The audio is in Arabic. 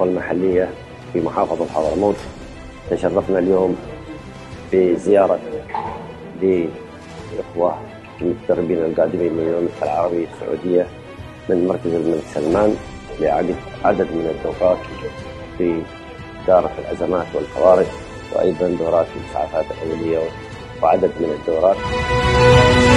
الشرطة المحلية في محافظة حضرموت. تشرفنا اليوم بزيارة لإخوة المتدربين القادمين من المملكة العربية السعودية من مركز الملك سلمان لعقد عدد من الدورات في إدارة الأزمات والطوارئ، وأيضا دورات الإسعافات الأولية وعدد من الدورات.